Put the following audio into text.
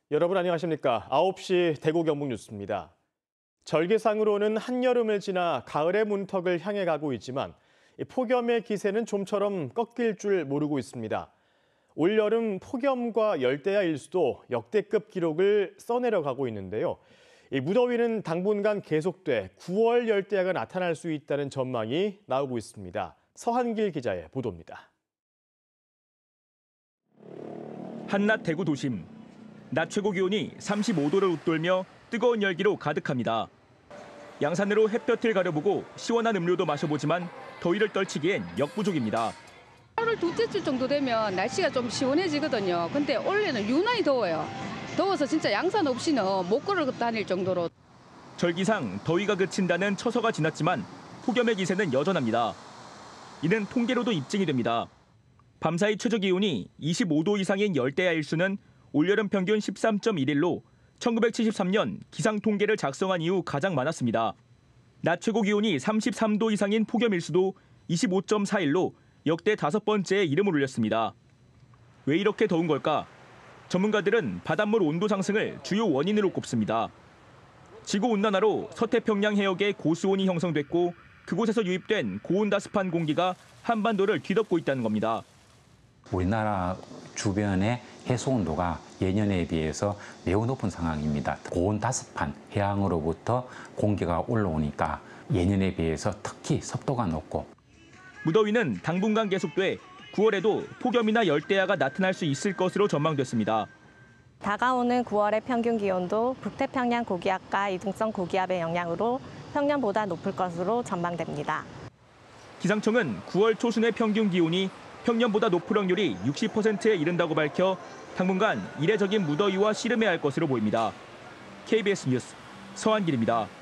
여러분 안녕하십니까? 9시 대구 경북 뉴스입니다. 절기상으로는 한여름을 지나 가을의 문턱을 향해 가고 있지만 폭염의 기세는 좀처럼 꺾일 줄 모르고 있습니다. 올여름 폭염과 열대야 일수도 역대급 기록을 써내려가고 있는데요. 이 무더위는 당분간 계속돼 9월 열대야가 나타날 수 있다는 전망이 나오고 있습니다. 서한길 기자의 보도입니다. 한낮 대구 도심. 낮 최고 기온이 35도를 웃돌며 뜨거운 열기로 가득합니다. 양산으로 햇볕을 가려보고 시원한 음료도 마셔보지만 더위를 떨치기엔 역부족입니다. 8월 둘째 주 정도 되면 날씨가 좀 시원해지거든요. 근데 올해는 유난히 더워요. 더워서 진짜 양산 없이는 못 걸어 다닐 정도로. 절기상 더위가 그친다는 처서가 지났지만 폭염의 기세는 여전합니다. 이는 통계로도 입증이 됩니다. 밤사이 최저 기온이 25도 이상인 열대야 일수는 올여름 평균 13.1일로 1973년 기상 통계를 작성한 이후 가장 많았습니다. 낮 최고 기온이 33도 이상인 폭염 일수도 25.4일로 역대 5번째에 이름을 올렸습니다. 왜 이렇게 더운 걸까? 전문가들은 바닷물 온도 상승을 주요 원인으로 꼽습니다. 지구온난화로 서태평양 해역에 고수온이 형성됐고 그곳에서 유입된 고온다습한 공기가 한반도를 뒤덮고 있다는 겁니다. 우리나라 주변의 해수 온도가 예년에 비해서 매우 높은 상황입니다. 고온다습한 해양으로부터 공기가 올라오니까 예년에 비해서 특히 습도가 높고. 무더위는 당분간 계속돼 9월에도 폭염이나 열대야가 나타날 수 있을 것으로 전망됐습니다. 다가오는 9월의 평균 기온도 북태평양 고기압과 이동성 고기압의 영향으로 평년보다 높을 것으로 전망됩니다. 기상청은 9월 초순의 평균 기온이 평년보다 높을 확률이 60%에 이른다고 밝혀 당분간 이례적인 무더위와 씨름해야 할 것으로 보입니다. KBS 뉴스 서한길입니다.